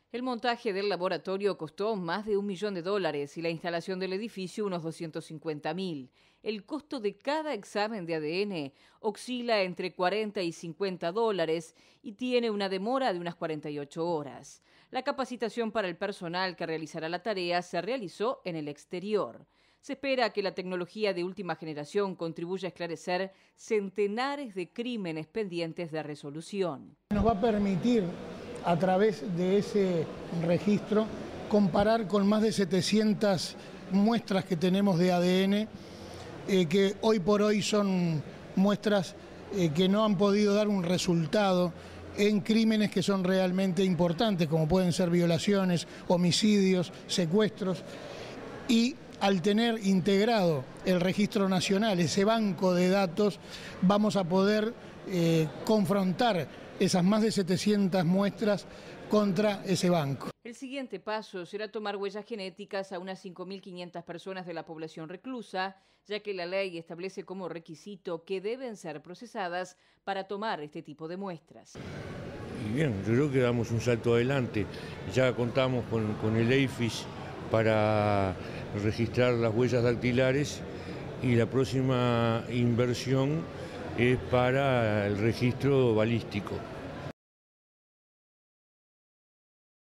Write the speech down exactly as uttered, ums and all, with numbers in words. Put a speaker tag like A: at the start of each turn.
A: El montaje del laboratorio costó más de un millón de dólares y la instalación del edificio unos doscientos cincuenta mil. El costo de cada examen de A D N oscila entre cuarenta y cincuenta dólares y tiene una demora de unas cuarenta y ocho horas. La capacitación para el personal que realizará la tarea se realizó en el exterior. Se espera que la tecnología de última generación contribuya a esclarecer centenares de crímenes pendientes de resolución.
B: Nos va a permitir, a través de ese registro, comparar con más de setecientas muestras que tenemos de A D N, eh, que hoy por hoy son muestras eh, que no han podido dar un resultado en crímenes que son realmente importantes, como pueden ser violaciones, homicidios, secuestros, y al tener integrado el registro nacional, ese banco de datos, vamos a poder eh, confrontar esas más de setecientas muestras contra ese banco.
A: El siguiente paso será tomar huellas genéticas a unas cinco mil quinientas personas de la población reclusa, ya que la ley establece como requisito que deben ser procesadas para tomar este tipo de muestras.
C: Y bien, yo creo que damos un salto adelante. Ya contamos con, con el E I F I S para registrar las huellas dactilares y la próxima inversión es para el registro balístico.